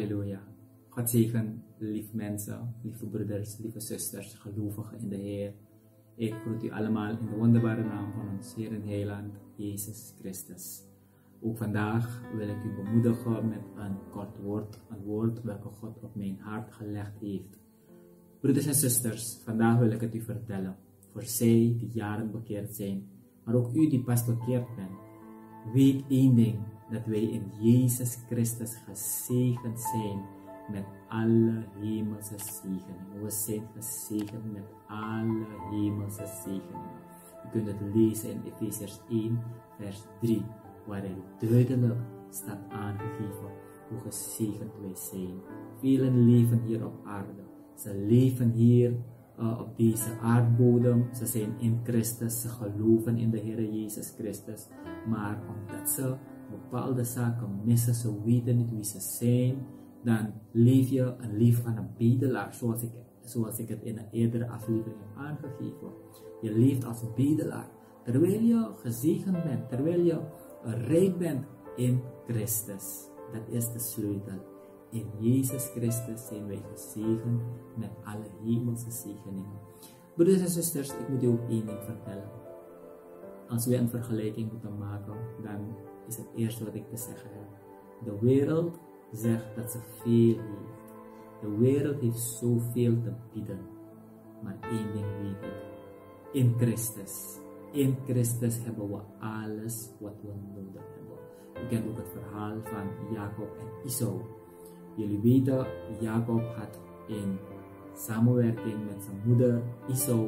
Halleluja. God zegen, lieve mensen, lieve broeders, lieve zusters, gelovigen in de Heer. Ik groet u allemaal in de wonderbare naam van ons Heer en Heiland, Jezus Christus. Ook vandaag wil ik u bemoedigen met een kort woord, een woord welke God op mijn hart gelegd heeft. Broeders en zusters, vandaag wil ik het u vertellen. Voor zij die jaren bekeerd zijn, maar ook u die pas bekeerd bent. Weet één ding, dat wij in Jezus Christus gezegend zijn met alle hemelse zegeningen. We zijn gezegend met alle hemelse zegeningen. U kunt het lezen in Efesiërs 1 vers 3, waarin duidelijk staat aangegeven hoe gezegend wij zijn. Velen leven hier op aarde. Ze leven hier op deze aardbodem. Ze zijn in Christus. Ze geloven in de Heer Jezus Christus. Maar omdat ze bepaalde zaken missen, ze weten niet wie ze zijn, dan leef je een leven van een bedelaar, zoals ik het in een eerdere aflevering heb aangegeven. Je leeft als bedelaar, terwijl je gezegend bent, terwijl je rijk bent in Christus. Dat is de sleutel. In Jezus Christus zijn wij gezegend met alle hemelse zegeningen. Broeders en zusters, ik moet u ook één ding vertellen. Als we een vergelijking moeten maken, dan is het eerste wat ik te zeggen heb. De wereld zegt dat ze veel heeft. De wereld heeft zoveel te bieden. Maar één ding weet ik. In Christus. In Christus hebben we alles wat we nodig hebben. U kent ook het verhaal van Jacob en Esau. Jullie weten, Jacob had in samenwerking met zijn moeder Esau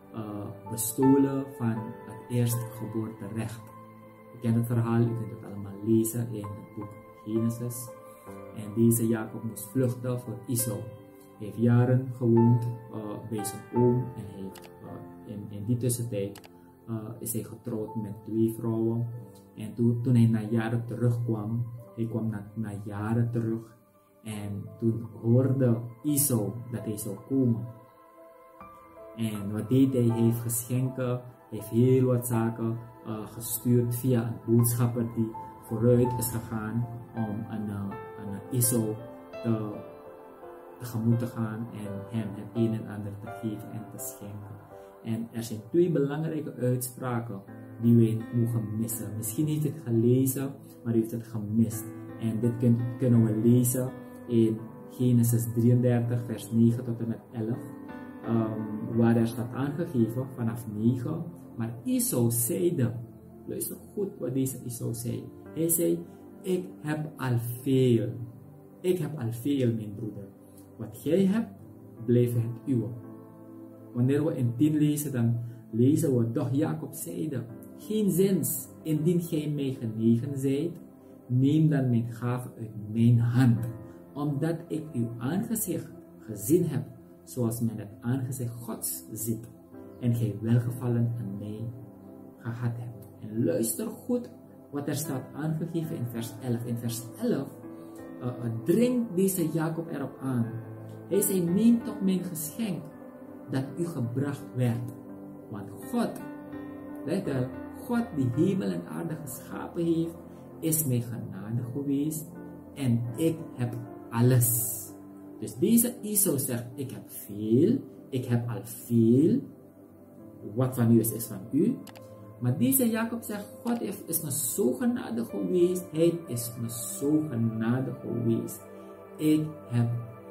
bestolen van het eerstgeboorterecht. U kent het verhaal, u kunt het allemaal lezen in het boek Genesis. En deze Jacob moest vluchten voor Esau. Hij heeft jaren gewoond bij zijn oom en hij heeft, in die tussentijd is hij getrouwd met 2 vrouwen. En toen hij na jaren terugkwam, hij kwam na jaren terug. En toen hoorde Esau dat hij zou komen. En wat deed hij? Hij heeft geschenken, hij heeft heel wat zaken gestuurd via een boodschapper die vooruit is gegaan om aan Esau tegemoet te gaan en hem het een en ander te geven en te schenken. En er zijn 2 belangrijke uitspraken die wij niet mogen missen. Misschien heeft u het gelezen, maar u heeft het gemist. En dit kunnen we lezen in Genesis 33 vers 9 tot en met 11. Waar er staat aangegeven vanaf 9. Maar Esau zeide, luister goed wat deze Esau zei. Hij zei, ik heb al veel. Ik heb al veel, mijn broeder. Wat jij hebt, blijft het uwe. Wanneer we in 10 lezen, dan lezen we, doch Jacob zeide, geen zins, indien gij mij genegen zijt, neem dan mijn gave uit mijn hand, omdat ik uw aangezicht gezien heb, zoals men het aangezicht Gods ziet, en gij welgevallen aan mij gehad hebt. En luister goed wat er staat aangegeven in vers 11. In vers 11 dringt deze Jacob erop aan. Hij zei, neem toch mijn geschenk dat u gebracht werd. Want God, let wel, God die hemel en aarde geschapen heeft, is mij genadig geweest en ik heb alles. Dus deze Esau zegt, ik heb veel, ik heb al veel. Wat van u is van u. Maar deze Jacob zegt, God is me zo genadig geweest. Hij is me zo genadig geweest. Ik heb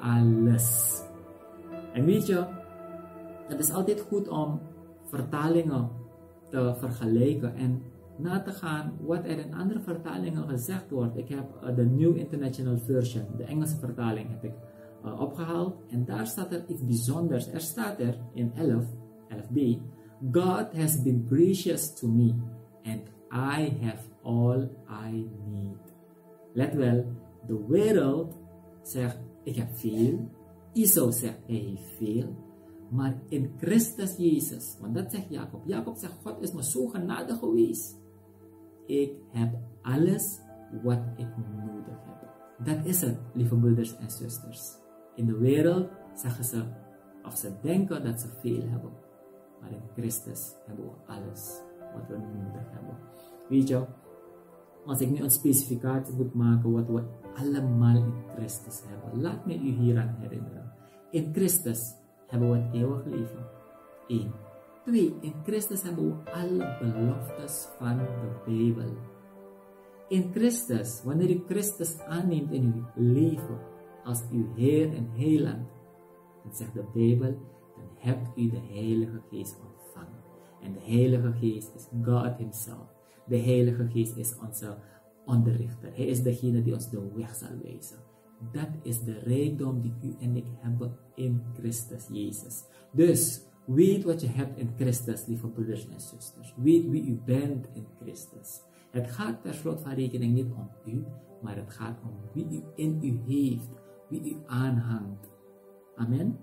alles. En weet je, het is altijd goed om vertalingen te vergelijken en na te gaan wat er in andere vertalingen gezegd wordt. Ik heb de New International Version, de Engelse vertaling, heb ik opgehaald. En daar staat er iets bijzonders. Er staat er in 11b. God has been gracious to me, and I have all I need. Let wel, de wereld zegt, ik heb veel. Esau zegt, hij heeft veel. Maar in Christus Jezus, want dat zegt Jacob. Jacob zegt, God is me zo genadig geweest. Ik heb alles wat ik nodig heb. Dat is het, lieve broeders en zusters. In de wereld zeggen ze, of ze denken dat ze veel hebben. Maar in Christus hebben we alles wat we nodig hebben. Weet je, als ik nu een specificatie moet maken wat we allemaal in Christus hebben. Laat me u hieraan herinneren. In Christus hebben we het eeuwig leven. 1. 2. In Christus hebben we alle beloftes van de Bijbel. In Christus, wanneer u Christus aanneemt in uw leven als uw Heer en Heiland, dan zegt de Bijbel, dan hebt u de Heilige Geest ontvangen. En de Heilige Geest is God Himself. De Heilige Geest is onze onderrichter. Hij is degene die ons de weg zal wijzen. Dat is de rijkdom die u en ik hebben in Christus Jezus. Dus weet wat je hebt in Christus, lieve broeders en zusters. Weet wie u bent in Christus. Het gaat per slot van rekening niet om u, maar het gaat om wie u in u heeft, wie u aanhangt. Amen.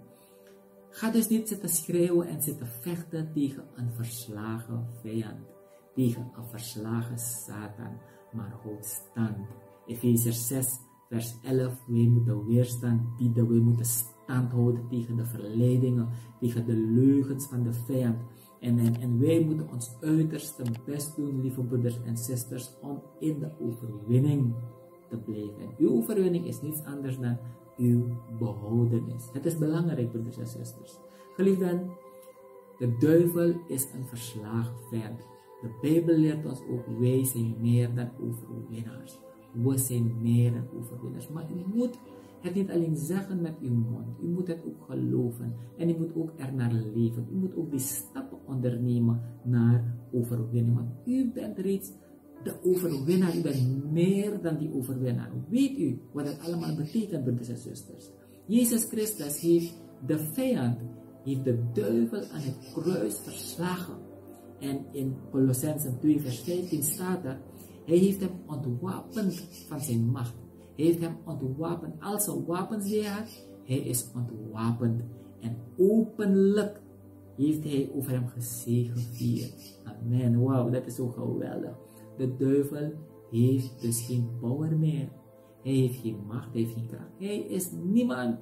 Ga dus niet zitten schreeuwen en zitten vechten tegen een verslagen vijand, tegen een verslagen Satan, maar houd stand. Efeziërs 6 vers 11, wij moeten weerstand bieden, wij moeten stand houden tegen de verleidingen, tegen de leugens van de vijand. En wij moeten ons uiterste best doen, lieve broeders en zusters, om in de overwinning te blijven. En uw overwinning is niets anders dan uw behoudenis. Het is belangrijk, broeders en zusters. Geliefden, de duivel is een verslagen vijand. De Bijbel leert ons ook, wij zijn meer dan overwinnaars. We zijn meer dan overwinnaars. Maar u moet het niet alleen zeggen met uw mond. U moet het ook geloven. En u moet ook ernaar leven. U moet ook die stappen ondernemen naar overwinning. Want u bent reeds de overwinnaar. U bent meer dan die overwinnaar. Weet u wat het allemaal betekent, broeders en zusters? Jezus Christus heeft de vijand, heeft de duivel aan het kruis verslagen. En in Colossenzen 2 vers 15 staat er, hij heeft hem ontwapend van zijn macht. Hij heeft hem ontwapend. Al zijn wapens die hij had, hij is ontwapend. En openlijk heeft hij over hem gezegevierd. Amen. Wauw, dat is zo geweldig. De duivel heeft dus geen power meer. Hij heeft geen macht, hij heeft geen kracht. Hij is niemand.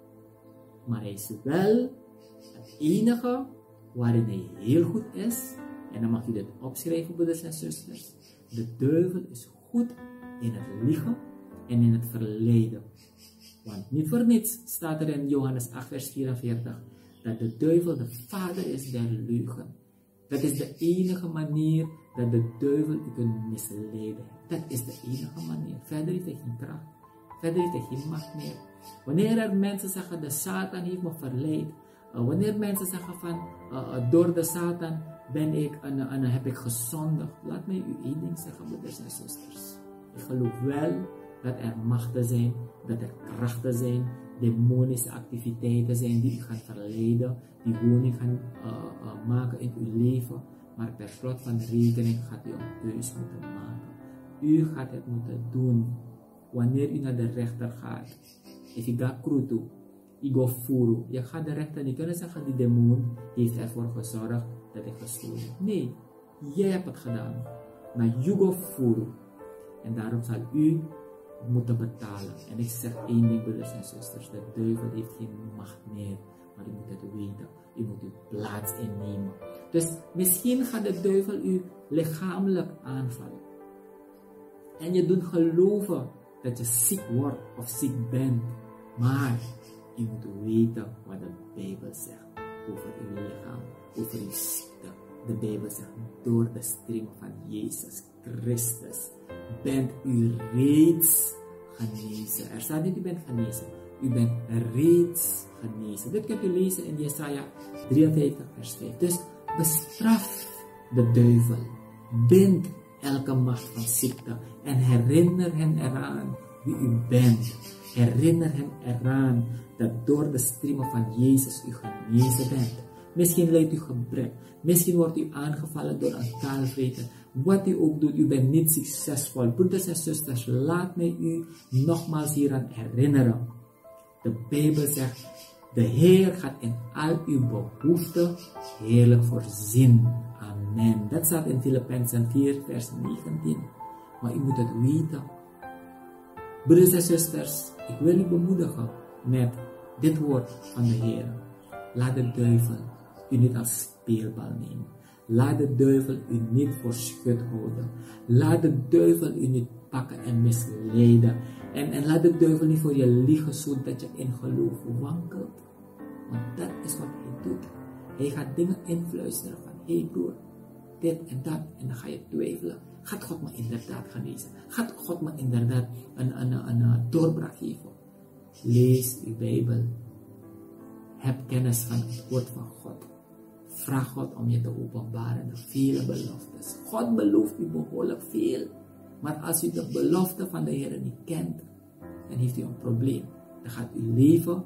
Maar hij is wel het enige waarin hij heel goed is. En dan mag je dit opschrijven, broeders en zusters. De duivel is goed in het liegen en in het verleiden. Want niet voor niets staat er in Johannes 8 vers 44 dat de duivel de vader is der leugen. Dat is de enige manier dat de duivel u kunt misleiden. Dat is de enige manier. Verder heeft hij geen kracht. Verder heeft hij geen macht meer. Wanneer er mensen zeggen de Satan heeft me verleid. Wanneer mensen zeggen van door de Satan ben ik en heb ik gezondigd. Laat mij u één ding zeggen, broeders en zusters. Ik geloof wel dat er machten zijn, dat er krachten zijn, demonische activiteiten zijn die u gaan verleiden, die woning gaan maken in uw leven. Maar per slot van rekening gaat u een keus moeten maken. U gaat het moeten doen. Wanneer u naar de rechter gaat, if you gaat krutu, je gaat voeren. Je gaat de rechter niet kunnen zeggen, die demon heeft ervoor gezorgd dat ik gestolen. Nee, jij hebt het gedaan. Maar je gaat voeren. En daarom zal u moeten betalen. En ik zeg één ding, broeders en zusters. De duivel heeft geen macht meer. Maar u moet het weten. U moet uw plaats innemen. Dus misschien gaat de duivel u lichamelijk aanvallen. En je doet geloven dat je ziek wordt of ziek bent. Maar je moet weten wat de Bijbel zegt over uw lichaam, over uw ziekte. De Bijbel zegt, door de striemen van Jezus Christus bent u reeds genezen. Er staat niet, u bent genezen. U bent reeds genezen. Dit kunt u lezen in Jesaja 53 vers 5. Dus bestraf de duivel. Bind elke macht van ziekte. En herinner hen eraan wie u bent. Herinner hem eraan dat door de striemen van Jezus u genezen bent. Misschien lijdt u gebrek. Misschien wordt u aangevallen door een kaalvreten. Wat u ook doet, u bent niet succesvol. Broeders en zusters, laat mij u nogmaals hieraan herinneren. De Bijbel zegt, de Heer gaat in al uw behoeften heerlijk voorzien. Amen. Dat staat in Filippenzen 4 vers 19. Maar u moet het weten. Broeders en zusters, ik wil u bemoedigen met dit woord van de Heer. Laat de duivel u niet als speelbal nemen. Laat de duivel u niet voor schut houden. Laat de duivel u niet pakken en misleiden. En laat de duivel niet voor je liegen zodat je in geloof wankelt. Want dat is wat hij doet. Hij gaat dingen influisteren van, hey broer, dit en dat. En dan ga je twijfelen. Gaat God me inderdaad genezen? Gaat God me inderdaad een doorbraak geven? Lees uw Bijbel. Heb kennis van het woord van God. Vraag God om je te openbaren de vele beloftes. God belooft u behoorlijk veel. Maar als u de belofte van de Heer niet kent, dan heeft u een probleem. Dan gaat u leven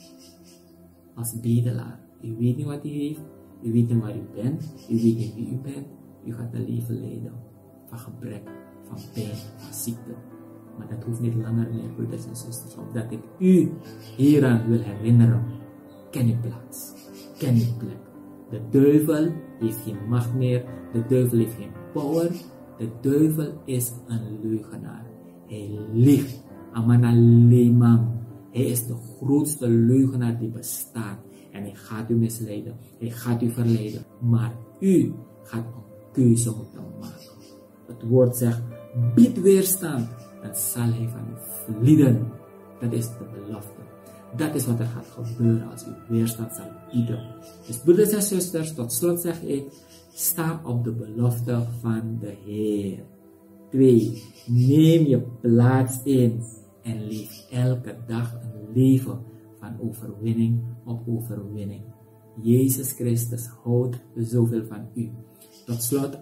als bedelaar. U weet niet wat u heeft. U weet niet waar u bent. U weet niet wie u bent. U gaat een leven leiden van gebrek, van pijn, van ziekte. Maar dat hoeft niet langer meer, broeders en zusters. Omdat ik u hieraan wil herinneren. Ken uw plaats. Ken uw plek. De duivel heeft geen macht meer. De duivel heeft geen power. De duivel is een leugenaar. Hij liegt. Amana lemam. Hij is de grootste leugenaar die bestaat. En hij gaat u misleiden. Hij gaat u verleiden. Maar u gaat een keuze moeten maken. Het woord zegt, bied weerstand. Dan zal hij van u vlieden. Dat is de belofte. Dat is wat er gaat gebeuren als u weerstand zal bieden. Dus broeders en zusters, tot slot zeg ik, sta op de belofte van de Heer. 2. Neem je plaats in en leef elke dag een leven van overwinning op overwinning. Jezus Christus houdt zoveel van u. Tot slot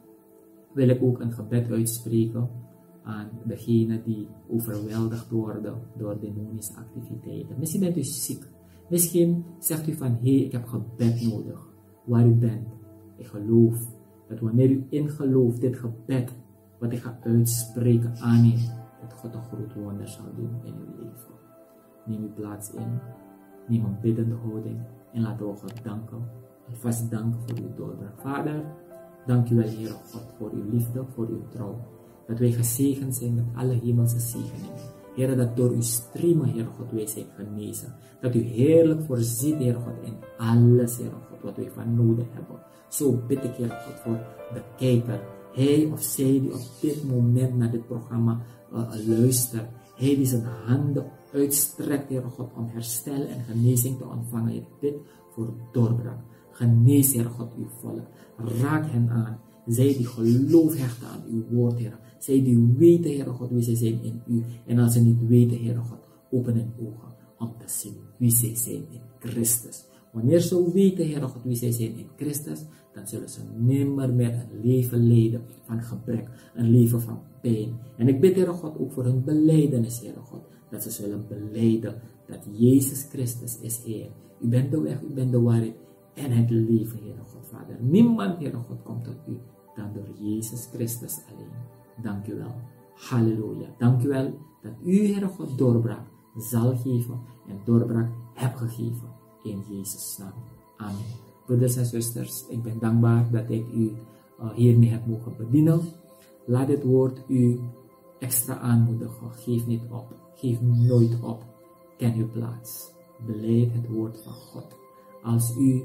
wil ik ook een gebed uitspreken aan degenen die overweldigd worden door demonische activiteiten. Misschien bent u ziek. Misschien zegt u van, hey, ik heb gebed nodig. Waar u bent. Ik geloof dat wanneer u in geloof dit gebed, wat ik ga uitspreken, aanneemt, dat God een groot wonder zal doen in uw leven. Neem uw plaats in. Neem een biddende houding. En laten we God danken. Alvast danken voor uw doorbraak. Vader, dank u wel, Heere God, voor uw liefde, voor uw trouw. Dat wij gezegend zijn met alle hemelse zegeningen. Heere, dat door uw streamen, Heere God, wij zijn genezen. Dat u heerlijk voorziet, Heere God, in alles, Heere God, wat wij van nodig hebben. Zo bid ik, Heere God, voor de kijker. Hij of zij die op dit moment naar dit programma luistert. Hij die zijn handen uitstrekt, Heere God, om herstel en genezing te ontvangen. Ik bid voor doorbraak. Genees, Heere God, uw volk. Raak hen aan. Zij die geloof hechten aan uw woord, Heere. Zij die weten, Heere God, wie zij zijn in u. En als ze niet weten, Heere God, open hun ogen om te zien wie zij zijn in Christus. Wanneer ze weten, Heere God, wie zij zijn in Christus, dan zullen ze nimmer meer een leven leiden van gebrek, een leven van pijn. En ik bid, Heere God, ook voor hun belijdenis, Heere God, dat ze zullen belijden dat Jezus Christus is Heer. U bent de weg, u bent de waarheid en het leven, Heere God, Vader. Niemand, Heere God, komt tot u dan door Jezus Christus alleen. Dank u wel. Halleluja. Dank u wel dat u, Heere God, doorbraak zal geven en doorbraak hebt gegeven. In Jezus' naam. Amen. Broeders en zusters, ik ben dankbaar dat ik u hiermee heb mogen bedienen. Laat dit woord u extra aanmoedigen. Geef niet op. Geef nooit op. Ken uw plaats. Beleid het woord van God. Als u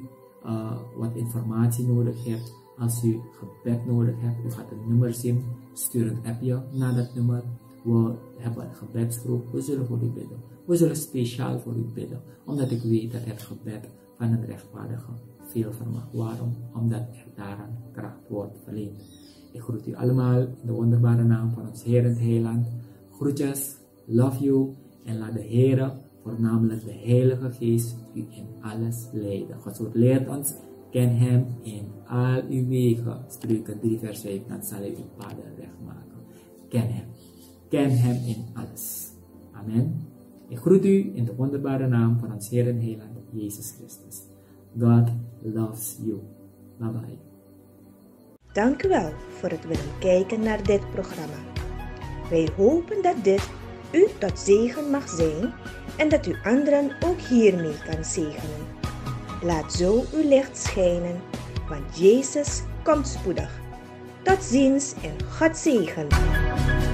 wat informatie nodig hebt, als u gebed nodig hebt, u gaat een nummer zien, stuur een appje naar dat nummer. We hebben een gebedsgroep, we zullen voor u bidden. We zullen speciaal voor u bidden, omdat ik weet dat het gebed van een rechtvaardige veel vermag. Waarom? Omdat er daaraan kracht wordt verleend. Ik groet u allemaal in de wonderbare naam van ons Heer en Heiland. Groetjes, love you en laat de Heer, voornamelijk de Heilige Geest, u in alles leiden. Gods woord leert ons, ken hem in al uw wegen. Spreuken 3 vers 5, dan zal hij uw paden recht maken. Ken hem. Ken hem in alles. Amen. Ik groet u in de wonderbare naam van ons Heer en Heiland, Jezus Christus. God loves you. Bye bye. Dank u wel voor het willen kijken naar dit programma. Wij hopen dat dit u tot zegen mag zijn en dat u anderen ook hiermee kan zegenen. Laat zo uw licht schijnen, want Jezus komt spoedig. Tot ziens en God zegen.